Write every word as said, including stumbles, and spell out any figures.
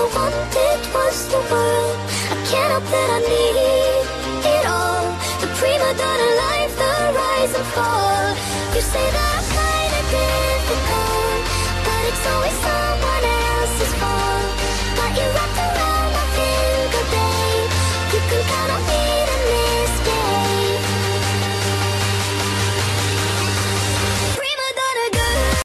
wanted was the world. I can't help that I need it all. The prima donna life, the rise and fall. You say that I'm kinda difficult, but it's always